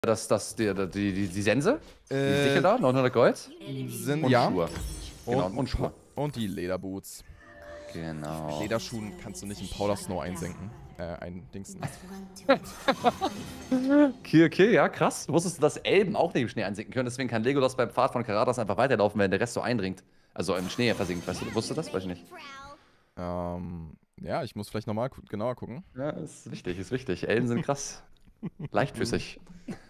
Die Sense? Die Sichel da, 900 Gold? Sind, Und ja. Schuhe. Genau, und Schuhe. Und die Lederboots. Genau. Mit Lederschuhen kannst du nicht in Powder Snow einsenken. Eindingsen. Okay, ja, krass. Wusstest du, dass Elben auch neben Schnee einsinken können? Deswegen kann Legolas beim Pfad von Karadas einfach weiterlaufen, während der Rest so eindringt. Also im Schnee versinkt, weißt du? Wusstest du das? Weiß ich nicht. Ja, ich muss vielleicht nochmal genauer gucken. Ja, ist wichtig, ist wichtig. Elben sind krass. Leichtfüßig.